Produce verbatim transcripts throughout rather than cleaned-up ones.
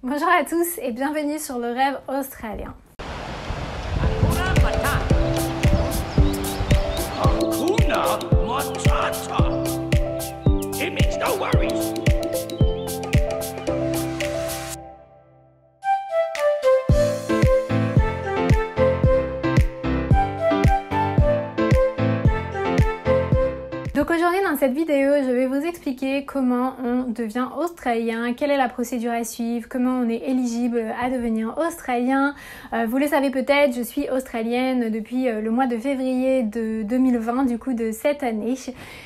Bonjour à tous et bienvenue sur le rêve australien. Hakuna Matata. It means no worries. Donc aujourd'hui dans cette vidéo, je vais vous expliquer comment on devient australien, quelle est la procédure à suivre, comment on est éligible à devenir australien. Euh, vous le savez peut-être, je suis australienne depuis le mois de février de deux mille vingt, du coup de cette année.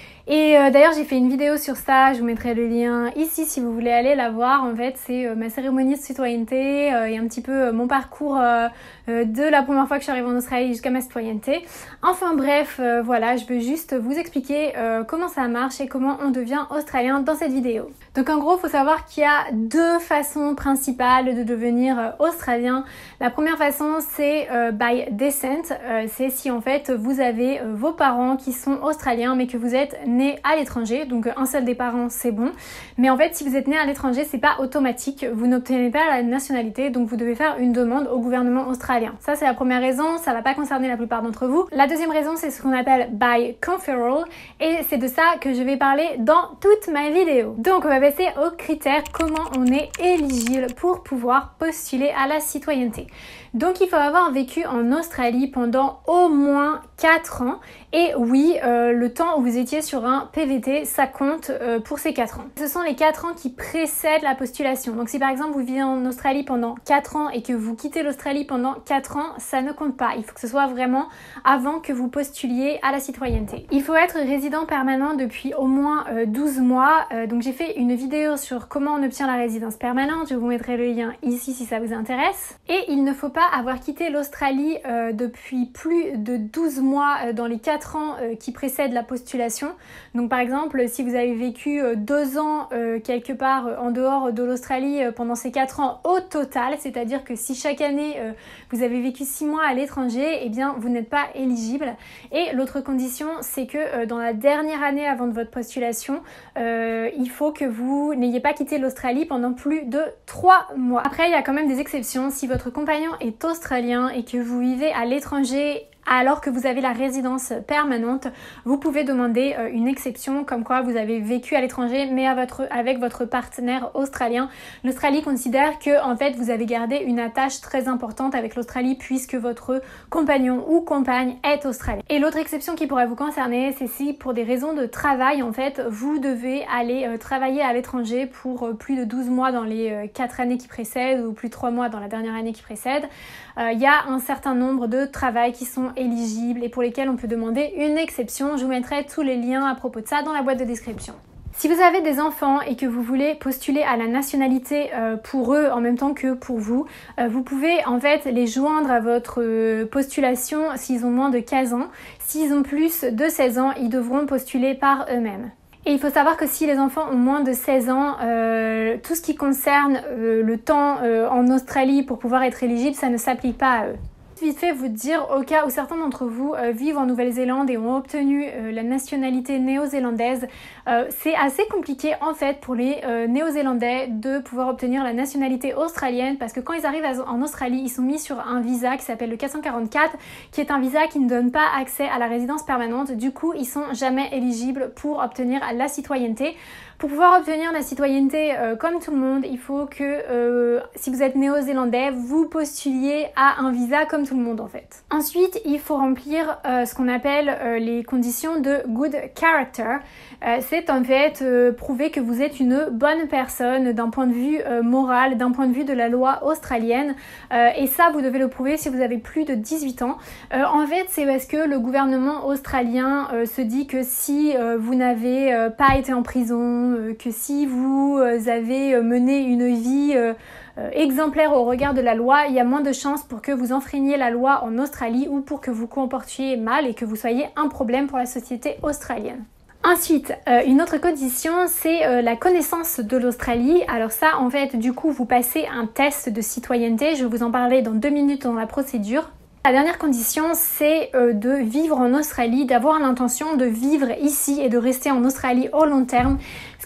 Et euh, d'ailleurs j'ai fait une vidéo sur ça, je vous mettrai le lien ici si vous voulez aller la voir. En fait c'est euh, ma cérémonie de citoyenneté euh, et un petit peu euh, mon parcours euh, euh, de la première fois que je suis arrivée en Australie jusqu'à ma citoyenneté. Enfin bref, euh, voilà, je veux juste vous expliquer euh, comment ça marche et comment on devient australien dans cette vidéo. Donc en gros, il faut savoir qu'il y a deux façons principales de devenir euh, australien. La première façon c'est euh, by descent, euh, c'est si en fait vous avez euh, vos parents qui sont australiens mais que vous êtes né à l'étranger, donc un seul des parents c'est bon, mais en fait si vous êtes né à l'étranger c'est pas automatique, vous n'obtenez pas la nationalité, donc vous devez faire une demande au gouvernement australien. Ça c'est la première raison, ça va pas concerner la plupart d'entre vous. La deuxième raison c'est ce qu'on appelle by conferral et c'est de ça que je vais parler dans toute ma vidéo. Donc on va passer aux critères, comment on est éligible pour pouvoir postuler à la citoyenneté. Donc il faut avoir vécu en Australie pendant au moins quatre ans et oui, euh, le temps où vous étiez sur un P V T, ça compte euh, pour ces quatre ans. Ce sont les quatre ans qui précèdent la postulation. Donc si par exemple vous vivez en Australie pendant quatre ans et que vous quittez l'Australie pendant quatre ans, ça ne compte pas. Il faut que ce soit vraiment avant que vous postuliez à la citoyenneté. Il faut être résident permanent depuis au moins euh, douze mois. Euh, donc j'ai fait une vidéo sur comment on obtient la résidence permanente. Je vous mettrai le lien ici si ça vous intéresse. Et il ne faut pas avoir quitté l'Australie euh, depuis plus de douze mois euh, dans les quatre ans euh, qui précèdent la postulation. Donc par exemple, si vous avez vécu euh, deux ans euh, quelque part euh, en dehors de l'Australie euh, pendant ces quatre ans au total, c'est-à-dire que si chaque année euh, vous avez vécu six mois à l'étranger, eh bien vous n'êtes pas éligible. Et l'autre condition, c'est que euh, dans la dernière année avant de votre postulation, euh, il faut que vous n'ayez pas quitté l'Australie pendant plus de trois mois. Après, il y a quand même des exceptions. Si votre compagnon est australien et que vous vivez à l'étranger alors que vous avez la résidence permanente, vous pouvez demander euh, une exception comme quoi vous avez vécu à l'étranger mais à votre, avec votre partenaire australien. L'Australie considère que en fait vous avez gardé une attache très importante avec l'Australie puisque votre compagnon ou compagne est australien. Et l'autre exception qui pourrait vous concerner, c'est si pour des raisons de travail en fait vous devez aller euh, travailler à l'étranger pour euh, plus de douze mois dans les euh, quatre années qui précèdent ou plus de trois mois dans la dernière année qui précède. Il euh, y a un certain nombre de travails qui sont éligibles et pour lesquels on peut demander une exception. Je vous mettrai tous les liens à propos de ça dans la boîte de description. Si vous avez des enfants et que vous voulez postuler à la nationalité euh, pour eux en même temps que pour vous, euh, vous pouvez en fait les joindre à votre euh, postulation s'ils ont moins de quinze ans. S'ils ont plus de seize ans, ils devront postuler par eux-mêmes. Et il faut savoir que si les enfants ont moins de seize ans, euh, tout ce qui concerne euh, le temps euh, en Australie pour pouvoir être éligible, ça ne s'applique pas à eux. Vite fait vous dire au cas où certains d'entre vous euh, vivent en Nouvelle-Zélande et ont obtenu euh, la nationalité néo-zélandaise, euh, c'est assez compliqué en fait pour les euh, néo-zélandais de pouvoir obtenir la nationalité australienne parce que quand ils arrivent à, en Australie, ils sont mis sur un visa qui s'appelle le quatre cent quarante-quatre qui est un visa qui ne donne pas accès à la résidence permanente. Du coup, ils sont jamais éligibles pour obtenir la citoyenneté. Pour pouvoir obtenir la citoyenneté euh, comme tout le monde, il faut que euh, si vous êtes néo-zélandais, vous postuliez à un visa comme tout le monde en fait. Ensuite, il faut remplir euh, ce qu'on appelle euh, les conditions de good character. Euh, c'est en fait euh, prouver que vous êtes une bonne personne d'un point de vue euh, moral, d'un point de vue de la loi australienne. Euh, et ça, vous devez le prouver si vous avez plus de dix-huit ans. Euh, en fait, c'est parce que le gouvernement australien euh, se dit que si euh, vous n'avez euh, pas été en prison, que si vous avez mené une vie exemplaire au regard de la loi, il y a moins de chances pour que vous enfreigniez la loi en Australie ou pour que vous comportiez mal et que vous soyez un problème pour la société australienne. Ensuite, euh, une autre condition, c'est euh, la connaissance de l'Australie. Alors ça, en fait, du coup, vous passez un test de citoyenneté. Je vais vous en parler dans deux minutes dans la procédure. La dernière condition, c'est euh, de vivre en Australie, d'avoir l'intention de vivre ici et de rester en Australie au long terme. Ce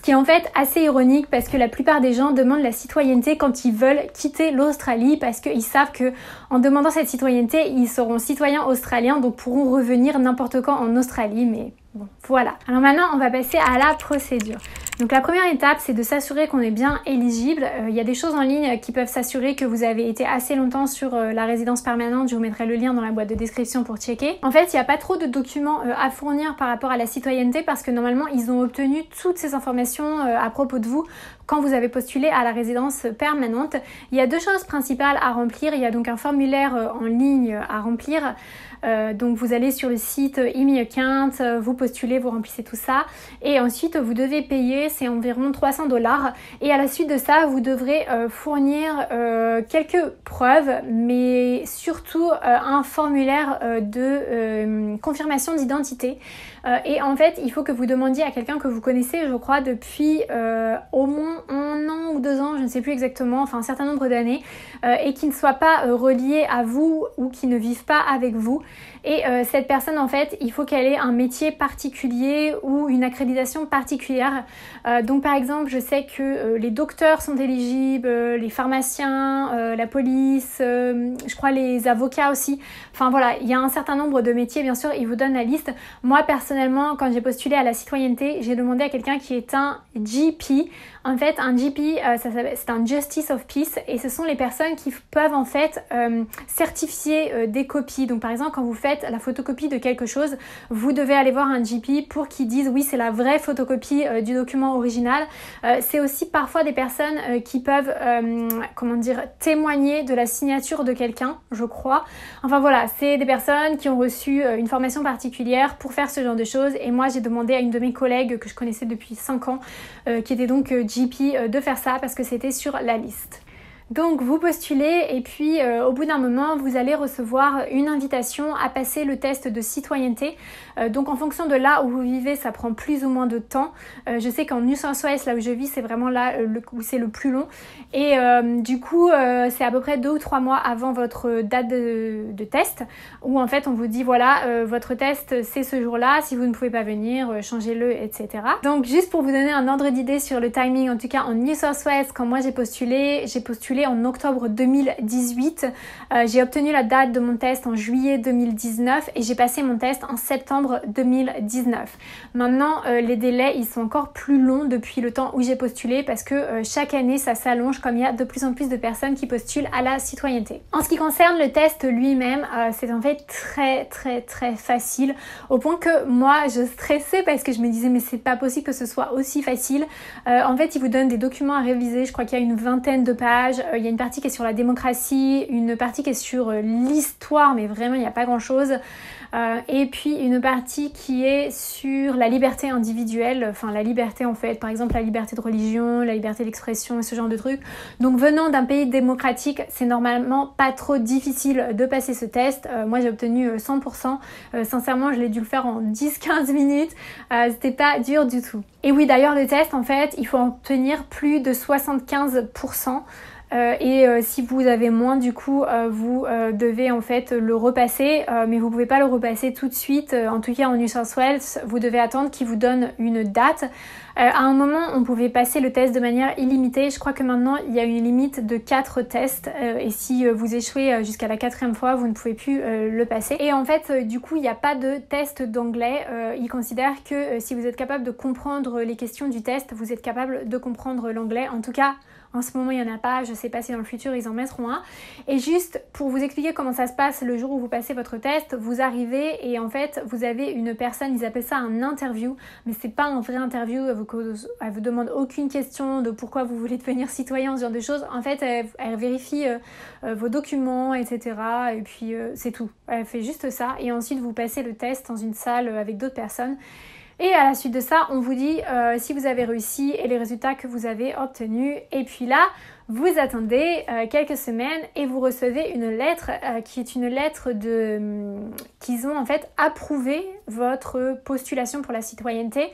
Ce qui est en fait assez ironique parce que la plupart des gens demandent la citoyenneté quand ils veulent quitter l'Australie parce qu'ils savent que en demandant cette citoyenneté, ils seront citoyens australiens, donc pourront revenir n'importe quand en Australie, mais bon, voilà. Alors maintenant, on va passer à la procédure. Donc la première étape, c'est de s'assurer qu'on est bien éligible. Euh, il y a des choses en ligne qui peuvent s'assurer que vous avez été assez longtemps sur euh, la résidence permanente. Je vous mettrai le lien dans la boîte de description pour checker. En fait, il n'y a pas trop de documents euh, à fournir par rapport à la citoyenneté parce que normalement, ils ont obtenu toutes ces informations euh, à propos de vous quand vous avez postulé à la résidence permanente. Il y a deux choses principales à remplir. Il y a donc un formulaire euh, en ligne à remplir. Euh, donc vous allez sur le site eMeAccount, euh, vous postulez, vous remplissez tout ça et ensuite vous devez payer, c'est environ trois cents dollars et à la suite de ça vous devrez euh, fournir euh, quelques preuves mais surtout euh, un formulaire euh, de euh, confirmation d'identité euh, et en fait il faut que vous demandiez à quelqu'un que vous connaissez je crois depuis euh, au moins un an ou deux ans, je ne sais plus exactement, enfin un certain nombre d'années euh, et qui ne soit pas euh, relié à vous ou qui ne vive pas avec vous. Et euh, cette personne en fait il faut qu'elle ait un métier particulier ou une accréditation particulière euh, donc par exemple je sais que euh, les docteurs sont éligibles, euh, les pharmaciens, euh, la police, euh, je crois les avocats aussi, enfin voilà il y a un certain nombre de métiers bien sûr, ils vous donnent la liste. Moi personnellement quand j'ai postulé à la citoyenneté j'ai demandé à quelqu'un qui est un G P. En fait un G P euh, ça, c'est un Justice of Peace et ce sont les personnes qui peuvent en fait euh, certifier euh, des copies. Donc par exemple quand vous faites la photocopie de quelque chose, vous devez aller voir un G P pour qu'il dise oui c'est la vraie photocopie euh, du document original. Euh, c'est aussi parfois des personnes euh, qui peuvent euh, comment dire témoigner de la signature de quelqu'un, je crois. Enfin voilà, c'est des personnes qui ont reçu euh, une formation particulière pour faire ce genre de choses et moi j'ai demandé à une de mes collègues que je connaissais depuis cinq ans euh, qui était donc euh, G P euh, de faire ça parce que c'était sur la liste. Donc vous postulez et puis euh, au bout d'un moment vous allez recevoir une invitation à passer le test de citoyenneté. Euh, donc en fonction de là où vous vivez ça prend plus ou moins de temps. Euh, je sais qu'en New South Wales là où je vis c'est vraiment là euh, le, où c'est le plus long et euh, du coup euh, c'est à peu près deux ou trois mois avant votre date de, de test où en fait on vous dit voilà euh, votre test c'est ce jour là, si vous ne pouvez pas venir euh, changez-le etc. Donc juste pour vous donner un ordre d'idée sur le timing, en tout cas en New South Wales quand moi j'ai postulé, j'ai postulé en octobre deux mille dix-huit. Euh, j'ai obtenu la date de mon test en juillet deux mille dix-neuf et j'ai passé mon test en septembre deux mille dix-neuf. Maintenant, euh, les délais, ils sont encore plus longs depuis le temps où j'ai postulé parce que euh, chaque année, ça s'allonge comme il y a de plus en plus de personnes qui postulent à la citoyenneté. En ce qui concerne le test lui-même, euh, c'est en fait très très très facile au point que moi, je stressais parce que je me disais mais c'est pas possible que ce soit aussi facile. Euh, en fait, ils vous donnent des documents à réviser. Je crois qu'il y a une vingtaine de pages. Euh, il y a une partie qui est sur la démocratie, une partie qui est sur euh, l'histoire, mais vraiment il n'y a pas grand-chose. Euh, et puis une partie qui est sur la liberté individuelle, enfin la liberté en fait, par exemple la liberté de religion, la liberté d'expression et ce genre de trucs. Donc venant d'un pays démocratique, c'est normalement pas trop difficile de passer ce test. Euh, moi j'ai obtenu cent pour cent. Euh, sincèrement, je l'ai dû le faire en dix à quinze minutes. Euh, c'était pas dur du tout. Et oui, d'ailleurs le test en fait, il faut obtenir plus de soixante-quinze pour cent. Euh, et euh, si vous avez moins du coup euh, vous euh, devez en fait le repasser euh, mais vous pouvez pas le repasser tout de suite, euh, en tout cas en New South Wales vous devez attendre qu'il vous donne une date. Euh, à un moment on pouvait passer le test de manière illimitée, je crois que maintenant il y a une limite de quatre tests euh, et si euh, vous échouez euh, jusqu'à la quatrième fois vous ne pouvez plus euh, le passer. Et en fait euh, du coup il n'y a pas de test d'anglais, euh, ils considèrent que euh, si vous êtes capable de comprendre les questions du test vous êtes capable de comprendre l'anglais. En tout cas en ce moment, il n'y en a pas. Je ne sais pas si dans le futur, ils en mettront un. Et juste pour vous expliquer comment ça se passe le jour où vous passez votre test, vous arrivez et en fait, vous avez une personne, ils appellent ça un interview, mais c'est pas un vrai interview. Elle vous, elle vous demande aucune question de pourquoi vous voulez devenir citoyen, ce genre de choses. En fait, elle, elle vérifie euh, euh, vos documents, et cetera. Et puis, euh, c'est tout. Elle fait juste ça. Et ensuite, vous passez le test dans une salle avec d'autres personnes. Et à la suite de ça, on vous dit euh, si vous avez réussi et les résultats que vous avez obtenus. Et puis là, vous attendez euh, quelques semaines et vous recevez une lettre euh, qui est une lettre de euh, qu'ils ont en fait approuvé votre postulation pour la citoyenneté,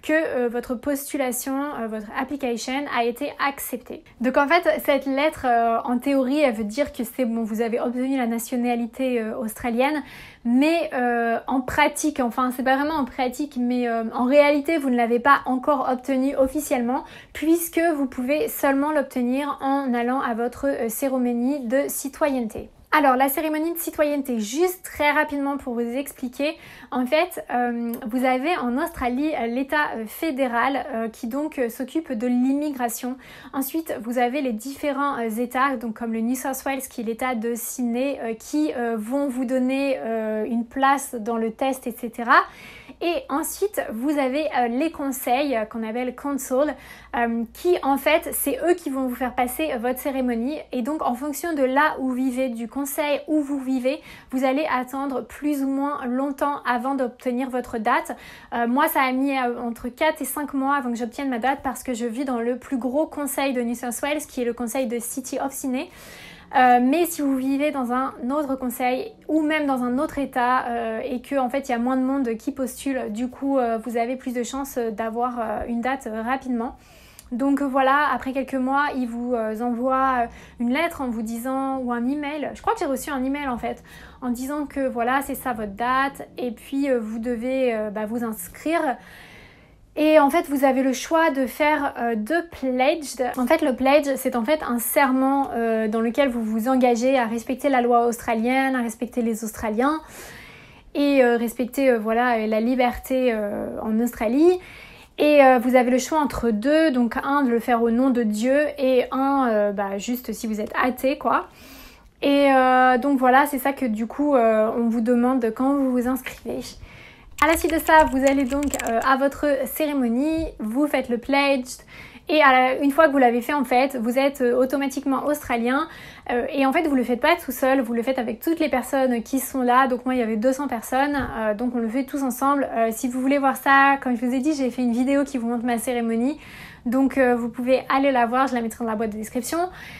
que euh, votre postulation, euh, votre application a été acceptée. Donc en fait, cette lettre, euh, en théorie, elle veut dire que c'est bon, vous avez obtenu la nationalité euh, australienne, mais euh, en pratique, enfin c'est pas vraiment en pratique, mais euh, en réalité, vous ne l'avez pas encore obtenu officiellement, puisque vous pouvez seulement l'obtenir en allant à votre euh, cérémonie de citoyenneté. Alors la cérémonie de citoyenneté, juste très rapidement pour vous expliquer, en fait euh, vous avez en Australie l'État fédéral euh, qui donc euh, s'occupe de l'immigration. Ensuite vous avez les différents euh, États, donc comme le New South Wales qui est l'État de Sydney, euh, qui euh, vont vous donner euh, une place dans le test, et cetera. Et ensuite, vous avez euh, les conseils euh, qu'on appelle council, euh, qui en fait, c'est eux qui vont vous faire passer euh, votre cérémonie. Et donc, en fonction de là où vous vivez, du conseil où vous vivez, vous allez attendre plus ou moins longtemps avant d'obtenir votre date. Euh, moi, ça a mis euh, entre quatre et cinq mois avant que j'obtienne ma date parce que je vis dans le plus gros conseil de New South Wales, qui est le conseil de City of Sydney. Euh, mais si vous vivez dans un autre conseil ou même dans un autre état euh, et que en fait il y a moins de monde qui postule, du coup euh, vous avez plus de chances d'avoir euh, une date euh, rapidement. Donc euh, voilà, après quelques mois, ils vous euh, envoient une lettre en vous disant, ou un email, je crois que j'ai reçu un email en fait, en disant que voilà c'est ça votre date et puis euh, vous devez euh, bah, vous inscrire. Et en fait, vous avez le choix de faire euh, deux pledges. En fait, le pledge, c'est en fait un serment euh, dans lequel vous vous engagez à respecter la loi australienne, à respecter les Australiens et euh, respecter euh, voilà, la liberté euh, en Australie. Et euh, vous avez le choix entre deux, donc un de le faire au nom de Dieu et un euh, bah, juste si vous êtes athée, quoi. Et euh, donc voilà, c'est ça que du coup, euh, on vous demande quand vous vous inscrivez. À la suite de ça, vous allez donc euh, à votre cérémonie, vous faites le pledge et à la, une fois que vous l'avez fait en fait, vous êtes euh, automatiquement australien euh, et en fait vous le faites pas tout seul, vous le faites avec toutes les personnes qui sont là. Donc moi il y avait deux cents personnes, euh, donc on le fait tous ensemble. Euh, si vous voulez voir ça, comme je vous ai dit, j'ai fait une vidéo qui vous montre ma cérémonie, donc euh, vous pouvez aller la voir, je la mettrai dans la boîte de description.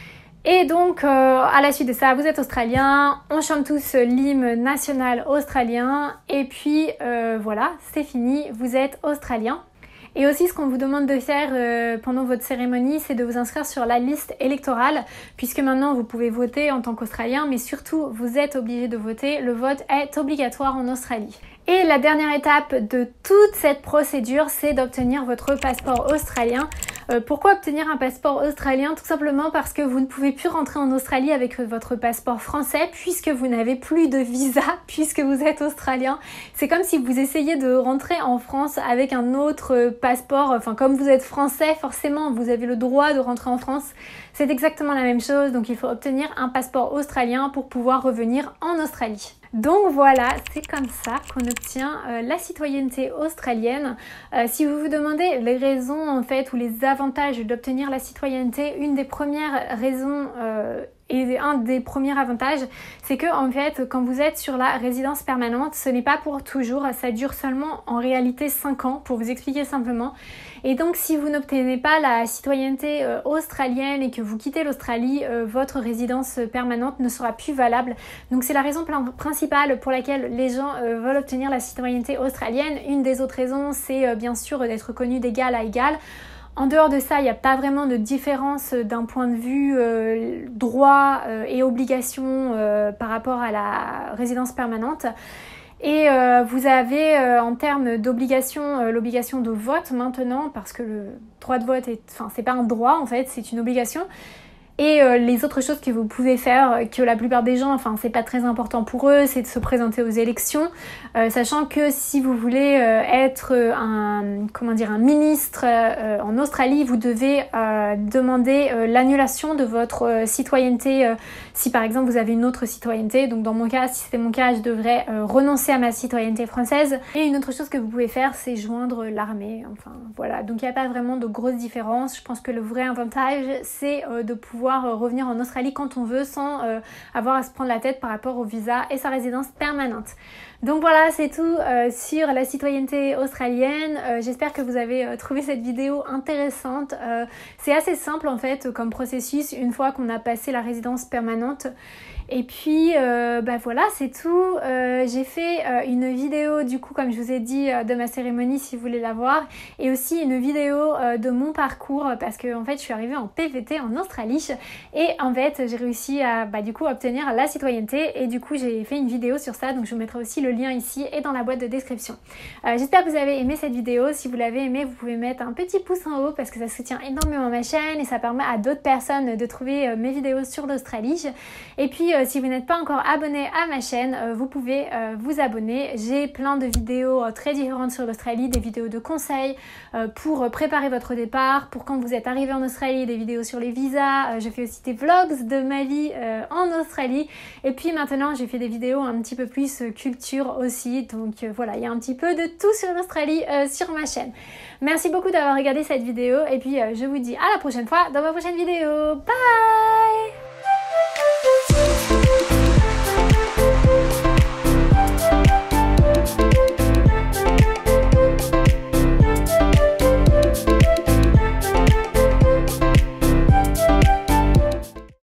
Et donc, euh, à la suite de ça, vous êtes australien, on chante tous l'hymne national australien, et puis euh, voilà, c'est fini, vous êtes australien. Et aussi, ce qu'on vous demande de faire euh, pendant votre cérémonie, c'est de vous inscrire sur la liste électorale, puisque maintenant vous pouvez voter en tant qu'Australien, mais surtout, vous êtes obligé de voter. Le vote est obligatoire en Australie. Et la dernière étape de toute cette procédure, c'est d'obtenir votre passeport australien. Euh, pourquoi obtenir un passeport australien? Tout simplement parce que vous ne pouvez plus rentrer en Australie avec votre passeport français puisque vous n'avez plus de visa puisque vous êtes australien. C'est comme si vous essayiez de rentrer en France avec un autre passeport. Enfin, comme vous êtes français, forcément, vous avez le droit de rentrer en France. C'est exactement la même chose. Donc, il faut obtenir un passeport australien pour pouvoir revenir en Australie. Donc voilà, c'est comme ça qu'on obtient euh, la citoyenneté australienne. Euh, si vous vous demandez les raisons en fait ou les avantages d'obtenir la citoyenneté, une des premières raisons euh, et un des premiers avantages, c'est que en fait, quand vous êtes sur la résidence permanente, ce n'est pas pour toujours, ça dure seulement en réalité cinq ans, pour vous expliquer simplement. Et donc, si vous n'obtenez pas la citoyenneté euh, australienne et que vous quittez l'Australie, euh, votre résidence permanente ne sera plus valable. Donc, c'est la raison principale pour laquelle les gens euh, veulent obtenir la citoyenneté australienne. Une des autres raisons, c'est euh, bien sûr d'être connu d'égal à égal. En dehors de ça, il n'y a pas vraiment de différence d'un point de vue euh, droit euh, et obligation euh, par rapport à la résidence permanente. Et euh, vous avez euh, en termes d'obligation, euh, l'obligation de vote maintenant, parce que le droit de vote, est, enfin c'est pas un droit en fait, c'est une obligation. Et euh, les autres choses que vous pouvez faire, que la plupart des gens, enfin c'est pas très important pour eux, c'est de se présenter aux élections, euh, sachant que si vous voulez euh, être un, comment dire, un ministre euh, en Australie, vous devez euh, demander euh, l'annulation de votre euh, citoyenneté euh, si par exemple vous avez une autre citoyenneté. Donc dans mon cas, si c'était mon cas, je devrais euh, renoncer à ma citoyenneté française. Et une autre chose que vous pouvez faire, c'est joindre l'armée. Enfin voilà, donc il n'y a pas vraiment de grosses différences. Je pense que le vrai avantage, c'est euh, de pouvoir pouvoir euh, revenir en Australie quand on veut sans euh, avoir à se prendre la tête par rapport au visa et sa résidence permanente. Donc voilà, c'est tout euh, sur la citoyenneté australienne. Euh, j'espère que vous avez euh, trouvé cette vidéo intéressante. Euh, c'est assez simple en fait comme processus une fois qu'on a passé la résidence permanente. Et puis euh, bah voilà, c'est tout. Euh, j'ai fait euh, une vidéo du coup, comme je vous ai dit, euh, de ma cérémonie si vous voulez la voir, et aussi une vidéo euh, de mon parcours parce que en fait je suis arrivée en P V T en Australie et en fait j'ai réussi à bah, du coup obtenir la citoyenneté et du coup j'ai fait une vidéo sur ça, donc je vous mettrai aussi le lien ici et dans la boîte de description. Euh, j'espère que vous avez aimé cette vidéo. Si vous l'avez aimé, vous pouvez mettre un petit pouce en haut parce que ça soutient énormément ma chaîne et ça permet à d'autres personnes de trouver euh, mes vidéos sur l'Australie. Et puis euh, si vous n'êtes pas encore abonné à ma chaîne, euh, vous pouvez euh, vous abonner. J'ai plein de vidéos euh, très différentes sur l'Australie, des vidéos de conseils euh, pour préparer votre départ, pour quand vous êtes arrivé en Australie, des vidéos sur les visas. Euh, je fais aussi des vlogs de ma vie euh, en Australie. Et puis maintenant, j'ai fait des vidéos un petit peu plus euh, culture aussi. Donc euh, voilà, il y a un petit peu de tout sur l'Australie euh, sur ma chaîne. Merci beaucoup d'avoir regardé cette vidéo et puis euh, je vous dis à la prochaine fois dans ma prochaine vidéo. Bye!